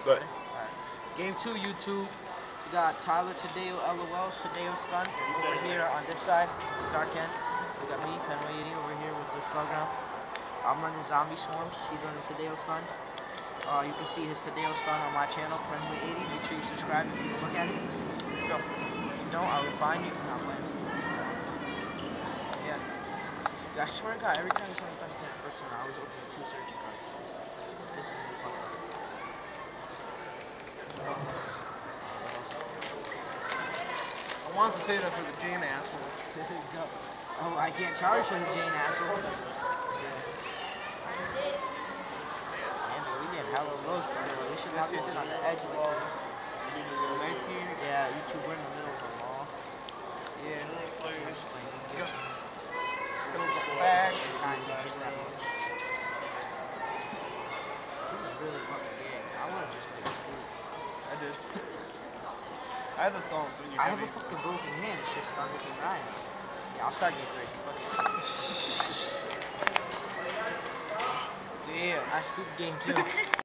Good. Alright. Game 2, YouTube. We got Tyler Tadeo, LOL, Tadeo Stun over here on this side, Dark End. We got me, Penway80, over here with this program. I'm running Zombie Swarms. He's running Tadeo Stun. You can see his Tadeo Stun on my channel, Penway80. Make sure you subscribe if you can look at it. Go. If you don't, I will find you for not playing. Yeah. I swear to God, every time you tell me if I'm playing first turn, I was opening 2 searching cards. This is me fucked up. I wanted to say that for the Jane asshole. No. Oh, I can't charge for the Jane asshole. Yeah. Man, dude, we get hella looks. We should not be sitting on the edge like this. 19. Yeah, you two were in the middle of the mall. Yeah, no one plays. I'm just playing New Go. Kitchen. Go back. Not even that much. This is really fucking gay. I wanna just like scoop. I did. I had the song, so you I have heavy. a fucking broken hand. It's just under the knife. Yeah, I'll start game 3. Fuck it. Damn. I scooped game 2.